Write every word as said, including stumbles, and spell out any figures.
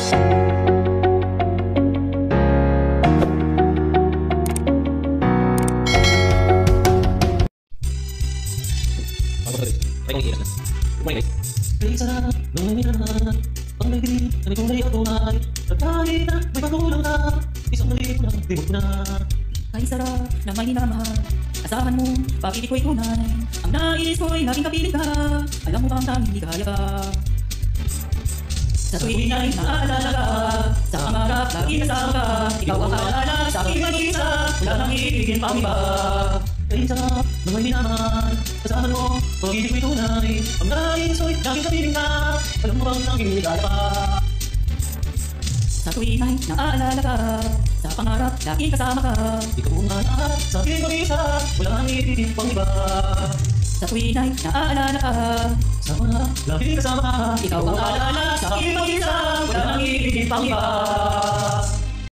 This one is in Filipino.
Kay sarap ng may minamahal, ang may dilim na may kulay at tunay, at kahit na may pagkulang na, isang maliit na dimot na. Kay sarap ng may minamahal, asahan mo, pag-ibig ko'y tunay, ang nais ko'y naging kapiling ka, alam mo bang tanging ligaya ka? Sa tuwing ay naaalala ka, sa pangarap lagi kasama ka, ikaw ang kaalala sa aking mag-iisa, wala nang iibigin pang iba. Kay sarap ng may minamahal, asahan mo, pag-ibig ko'y tunay, ang nais ko'y naging kapiling ka, alam mo bang tanging ligaya ka? Sa tuwing ay naaalala ka, sa pangarap lagi kasama ka, ikaw ang kaalala sa aking mag-iisa, wala nang iibigin pang iba. sa tuwing ay naaalala ka, sa pangarap lagi kasama ka, ikaw ang kaalala sa aking mag-iisa, wala nang iibigin pang iba.